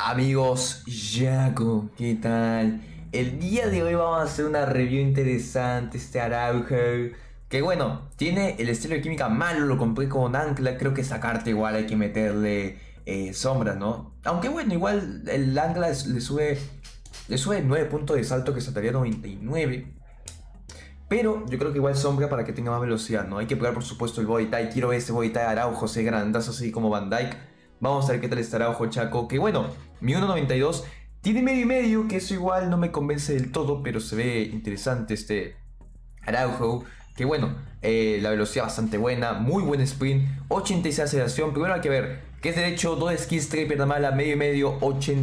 Amigos, Yaco, ¿qué tal? El día de hoy vamos a hacer una review interesante, este Araujo. Que bueno, tiene el estilo de química malo, lo compré con Ancla. Creo que esa carta igual hay que meterle sombras, ¿no? Aunque bueno, igual el Ancla le sube 9 puntos de salto que saltaría 99. Pero yo creo que igual sombra para que tenga más velocidad, ¿no? Hay que pegar por supuesto el body type. Quiero ver ese body type Araujo, ese grandazo así como Van Dyke. Vamos a ver qué tal está Araujo, Chaco. Que bueno, mi 1.92 tiene medio y medio, que eso igual no me convence del todo, pero se ve interesante este Araujo. Que bueno, la velocidad bastante buena, muy buen sprint, 86 de aceleración. Primero hay que ver que es derecho, 2 skills, 3 pierna mala, medio y medio,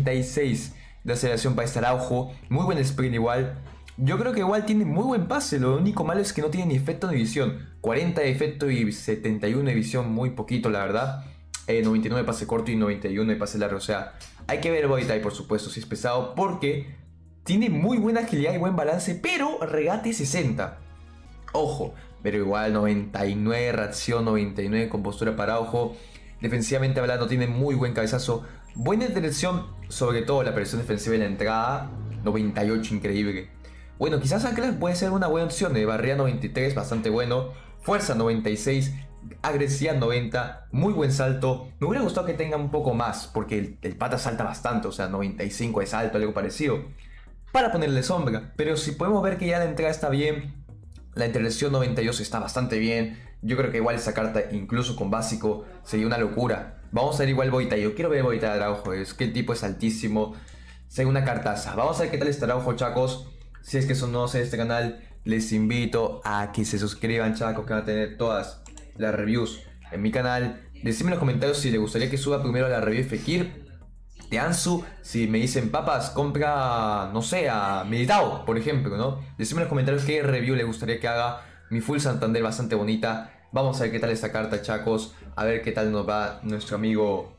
86 de aceleración para este Araujo. Muy buen sprint igual. Yo creo que igual tiene muy buen pase, lo único malo es que no tiene ni efecto ni visión. 40 de efecto y 71 de visión, muy poquito la verdad. 99 de pase corto y 91 de pase largo, o sea, hay que ver el body type por supuesto si es pesado porque tiene muy buena agilidad y buen balance, pero regate 60. Ojo, pero igual 99 reacción, 99 compostura para ojo. Defensivamente hablando tiene muy buen cabezazo, buena interacción, sobre todo la presión defensiva en la entrada, 98 increíble. Bueno, quizás Anclas puede ser una buena opción, de barrera 93, bastante bueno, fuerza 96, agresividad 90, muy buen salto. Me hubiera gustado que tenga un poco más, porque el pata salta bastante, o sea, 95 de salto, algo parecido, para ponerle sombra. Pero si podemos ver que ya la entrada está bien, la interacción 92 está bastante bien. Yo creo que igual esa carta, incluso con básico, sería una locura. Vamos a ver igual Boita. Yo quiero ver Boita de Araujo. Es que el tipo es altísimo. Sería una cartaza. Vamos a ver qué tal está Araujo, chacos. Si es que son nuevos en este canal, les invito a que se suscriban, chacos, que van a tener todas las reviews en mi canal. Decidme en los comentarios si les gustaría que suba primero la review de Fekir, de Ansu. Si me dicen papas, compra, no sé, a Militao, por ejemplo, ¿no? Decidme en los comentarios qué review les gustaría que haga. Mi full Santander bastante bonita. Vamos a ver qué tal esta carta, chacos. A ver qué tal nos va nuestro amigo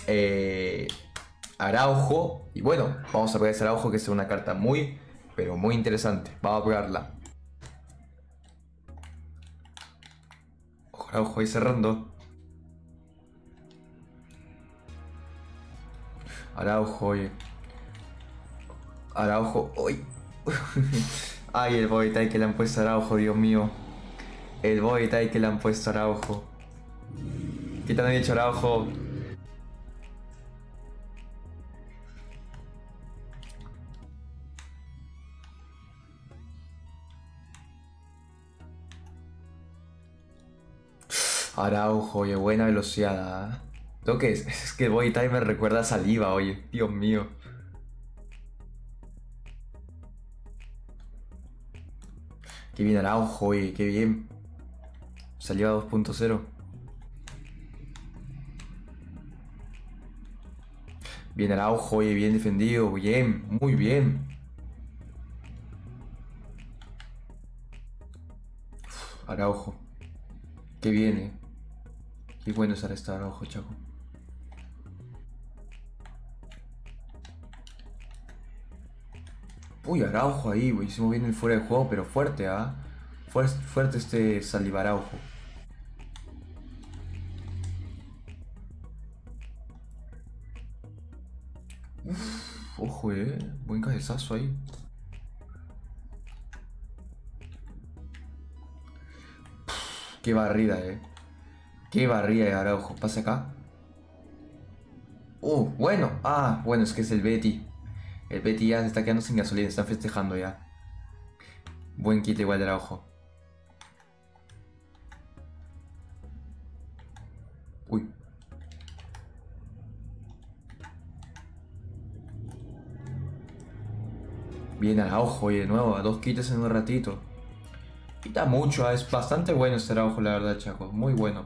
Araujo. Y bueno, vamos a pegar ese Araujo, que es una carta muy, pero muy interesante. Vamos a pegarla. Ojo, Araujo ahí cerrando. Araujo, oye. Araujo, uy. Ay, el body type que le han puesto a Araujo, Dios mío. El body type que le han puesto a Araujo. ¿Qué te han dicho, Araujo? Araujo, oye, buena velocidad. Lo que es que el body type me recuerda a saliva, oye. Dios mío. Qué bien Araujo, oye, qué bien. Saliva 2.0. Bien Araujo, oye, bien defendido, bien, muy bien. Araujo. Qué bien, Qué bueno es esta Araujo, chaco. Uy, Araujo ahí, hicimos bien el fuera de juego, pero fuerte, ¿ah? Fuerte este Saliva Araujo. Uf, ojo, buen cabezazo ahí. Qué barrida, Qué barrida de Araujo. Pasa acá. Bueno. Ah, bueno, es que es el Betty. El Betty ya se está quedando sin gasolina. Están festejando ya. Buen kit igual de Araujo. Uy. Bien Araujo, y de nuevo. A 2 kits en un ratito. Quita mucho, es bastante bueno este Araujo, la verdad, chaco. Muy bueno.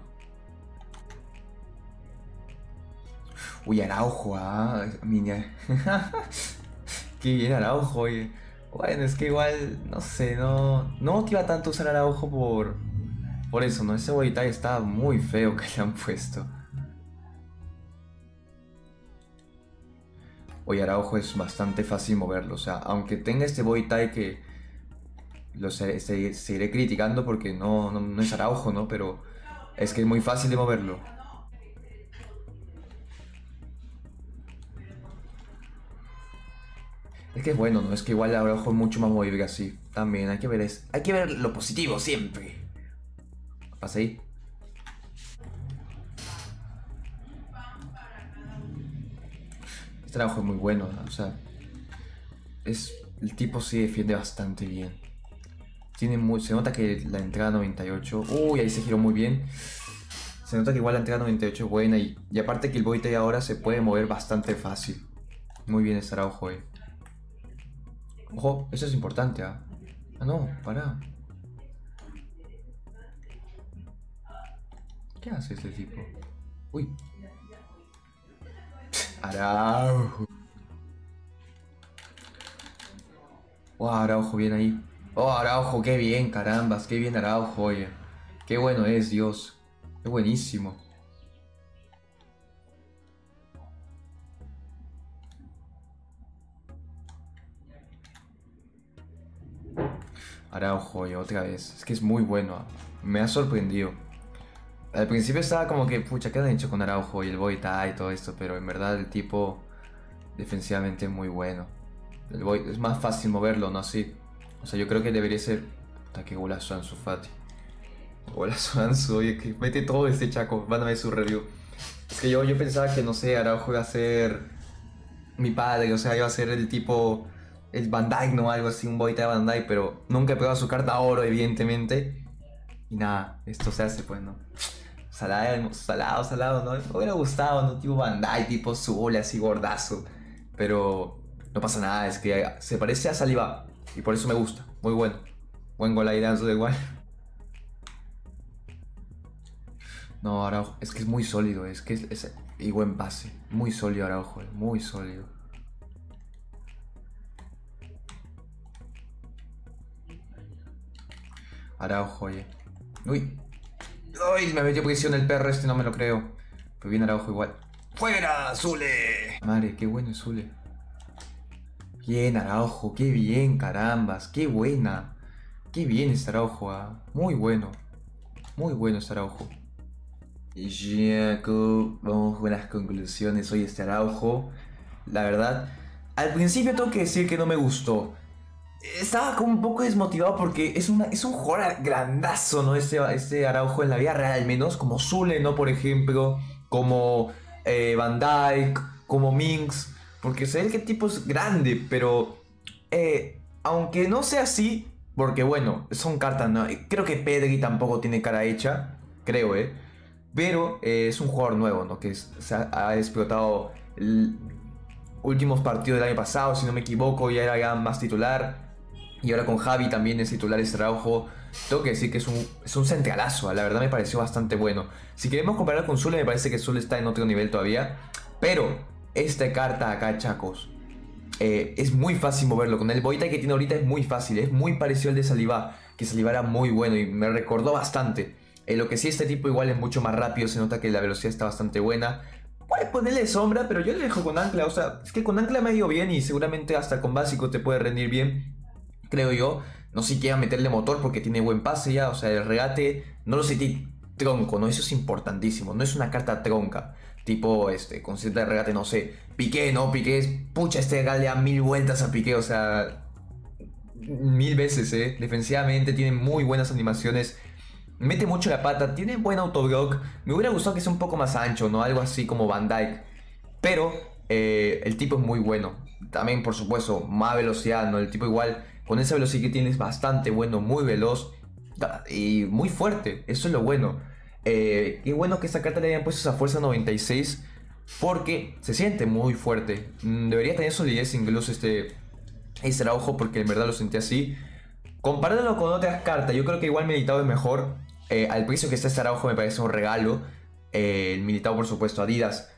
Uy, Araujo, mira. Qué bien Araujo, oye. Bueno, es que igual, no sé, no motiva tanto usar Araujo por eso, ¿no? Ese body type está muy feo que le han puesto. Oye, Araujo es bastante fácil moverlo, o sea, aunque tenga este body type que seguiré criticando porque no es Araujo, ¿no? Pero es que es muy fácil de moverlo. Es que es bueno, ¿no? Es que igual Araujo es mucho más movible así. También hay que ver, hay que ver lo positivo siempre. Pasa ahí. Este Araujo es muy bueno, ¿no? O sea, el tipo sí defiende bastante bien. Se nota que la entrada 98. Uy, ahí se giró muy bien. Se nota que igual la entrada 98 es buena y aparte que el Boite ahora se puede mover bastante fácil. Muy bien este Araujo, Ojo, eso es importante, ¿ah? Ah, no, pará. ¿Qué hace este tipo? Uy. Araujo. Oh, Araujo, bien ahí. Oh, Araujo, qué bien, carambas, qué bien Araujo, oye. Qué bueno es, Dios. Qué buenísimo. Araujo, oye, otra vez. Es que es muy bueno. Me ha sorprendido. Al principio estaba como que, pucha, ¿qué han hecho con Araujo y el Boita y todo esto? Pero en verdad el tipo defensivamente es muy bueno. Es más fácil moverlo, ¿no? Así. O sea, yo creo que debería ser... Puta, qué golazo Ansu Fati. Golazo Ansu, oye, que mete todo este chaco. Van a ver su review. Es que yo pensaba que, no sé, Araujo iba a ser mi padre, o sea, iba a ser el tipo... El Van Dijk, ¿no? Algo así, un Boita de Van Dijk, pero nunca he pegado su carta oro, evidentemente. Y nada, esto se hace, pues, ¿no? Salado, ¿no? Me hubiera gustado, ¿no? Tipo Van Dijk, tipo Zule, así gordazo. Pero no pasa nada, es que se parece a Saliba. Y por eso me gusta. Muy bueno. Buen gol ahí de Ansu de igual. No, Araujo, es que es muy sólido, es que y buen pase. Muy sólido Araujo, muy sólido. Araujo, oye. Uy. Uy, me metió posición el perro este, no me lo creo. Pero viene Araujo igual. ¡Fuera, Zule! Madre, qué bueno es Zule. Bien, Araujo, qué bien, carambas, qué buena. Qué bien está Araujo, ¿ah? Muy bueno. Muy bueno está Araujo. Jacob, vamos con las conclusiones. Hoy este Araujo, la verdad, al principio tengo que decir que no me gustó. Estaba como un poco desmotivado porque es un jugador grandazo, ¿no? Este Araujo en la vida real al menos, como Zule, ¿no? Por ejemplo, como Van Dijk, como Minks, porque se ve que el tipo es grande, pero aunque no sea así, porque bueno, son cartas, ¿no? Creo que Pedri tampoco tiene cara hecha, creo, pero es un jugador nuevo, ¿no? Que ha explotado últimos partidos del año pasado, si no me equivoco, ya era ya más titular. Y ahora con Javi también es titular este Araujo. Tengo que decir que es un centralazo, la verdad me pareció bastante bueno. Si queremos comparar con Zule, me parece que Zule está en otro nivel todavía. Pero esta carta acá, chacos, es muy fácil moverlo. Con el Boita que tiene ahorita es muy fácil, es muy parecido al de Saliba, que Saliba era muy bueno y me recordó bastante. Lo que sí, este tipo igual es mucho más rápido, se nota que la velocidad está bastante buena. Puedes ponerle sombra, pero yo le dejo con ancla, o sea, es que con ancla me ha ido bien y seguramente hasta con básico te puede rendir bien, creo yo. No sé si quiera meterle motor porque tiene buen pase ya, o sea, el regate no lo sentí tronco, ¿no? Eso es importantísimo, no es una carta tronca. Tipo, con cierta de regate, no sé, Piqué, ¿no? Piqué es, pucha, le da 1000 vueltas a Piqué, o sea, 1000 veces, defensivamente tiene muy buenas animaciones. Mete mucho la pata, tiene buen autoblock. Me hubiera gustado que sea un poco más ancho, ¿no? Algo así como Van Dijk. Pero el tipo es muy bueno. También, por supuesto, más velocidad, ¿no? El tipo igual, con esa velocidad que tiene es bastante bueno, muy veloz y muy fuerte. Eso es lo bueno. Qué bueno que esta carta le hayan puesto esa fuerza 96 porque se siente muy fuerte. Debería tener solidez incluso este Araujo porque en verdad lo sentí así. Comparándolo con otras cartas, yo creo que igual Militao es mejor. Al precio que está este Araujo me parece un regalo. El Militao, por supuesto, Adidas.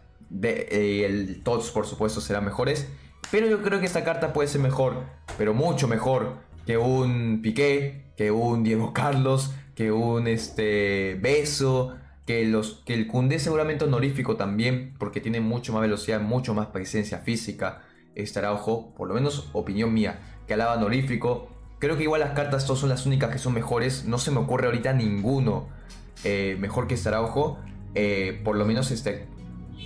El TOTS, por supuesto, serán mejores. Pero yo creo que esta carta puede ser mejor, pero mucho mejor que un Piqué, que un Diego Carlos, que un Beso, que el Koundé seguramente honorífico también, porque tiene mucho más velocidad, mucho más presencia física. Este Araujo, por lo menos opinión mía, que alaba honorífico. Creo que igual las cartas todas son las únicas que son mejores. No se me ocurre ahorita ninguno mejor que este Araujo. Por lo menos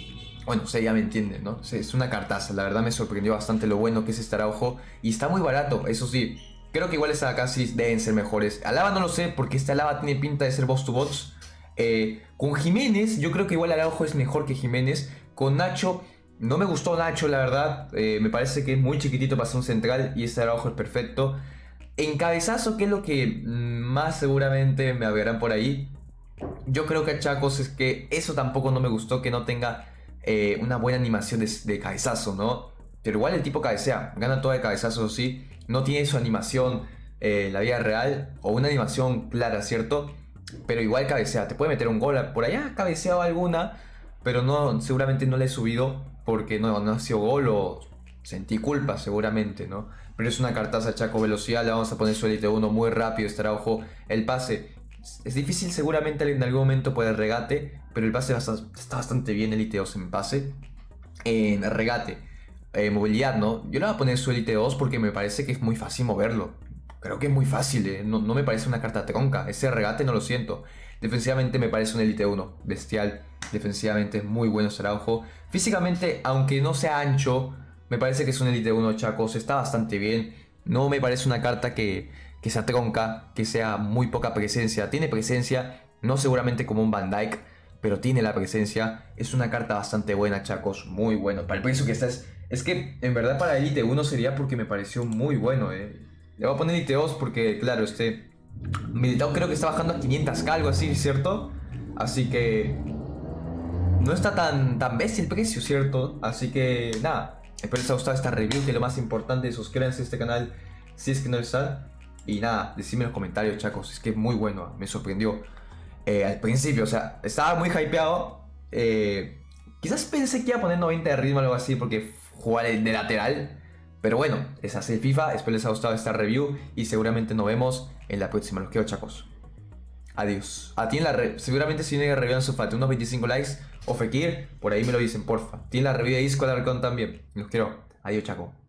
Bueno, ustedes ya me entienden, ¿no? Es una cartaza, la verdad me sorprendió bastante lo bueno que es este Araujo. Y está muy barato, eso sí. Creo que igual estas acá sí deben ser mejores. Alaba no lo sé, porque este Alaba tiene pinta de ser boss to bots. Con Jiménez, yo creo que igual Araujo es mejor que Jiménez. Con Nacho, no me gustó Nacho, la verdad. Me parece que es muy chiquitito para ser un central y este Araujo es perfecto. En cabezazo, que es lo que más seguramente me verán por ahí. Yo creo que a Chacos es que eso tampoco no me gustó, que no tenga una buena animación de cabezazo, ¿no? Pero igual el tipo cabecea, gana todo de cabezazo, sí. No tiene su animación la vida real o una animación clara, ¿cierto? Pero igual cabecea, te puede meter un gol. Por allá ha cabeceado alguna, pero no, seguramente no le he subido porque no ha sido gol o sentí culpa seguramente, ¿no? Pero es una cartaza Chaco, velocidad, le vamos a poner su Elite 1 muy rápido, estará ojo, el pase. Es difícil seguramente en algún momento por el regate, pero el pase está bastante bien Elite 2 en pase. En regate, movilidad, ¿no? Yo le voy a poner su Elite 2 porque me parece que es muy fácil moverlo. Creo que es muy fácil, no me parece una carta tronca. Ese regate no lo siento. Defensivamente me parece un Elite 1, bestial. Defensivamente es muy bueno Araujo. Físicamente, aunque no sea ancho, me parece que es un Elite 1 Chacos. Está bastante bien. No me parece una carta que sea tronca, que sea muy poca presencia. Tiene presencia, no seguramente como un Van Dyke, pero tiene la presencia. Es una carta bastante buena, Chacos. Muy bueno. Para el precio que está es que en verdad para Elite 1 sería porque me pareció muy bueno, Le voy a poner Elite 2 porque, claro, Militao creo que está bajando a 500k, algo así, ¿cierto? Así que no está tan bestia el precio, ¿cierto? Así que nada, espero les haya gustado esta review, que es lo más importante. Suscríbanse a este canal si es que no lo están. Y nada, decidme en los comentarios, chacos, es que es muy bueno, me sorprendió. Al principio, o sea, estaba muy hypeado. Quizás pensé que iba a poner 90 de ritmo o algo así porque jugar de lateral. Pero bueno, es así el FIFA. Espero les haya gustado esta review y seguramente nos vemos en la próxima. Los quiero, chacos. Adiós. Seguramente si viene review en su unos 25 likes o Fekir, por ahí me lo dicen, porfa. Tiene la review de Isco Alarcón también. Los quiero. Adiós, chaco.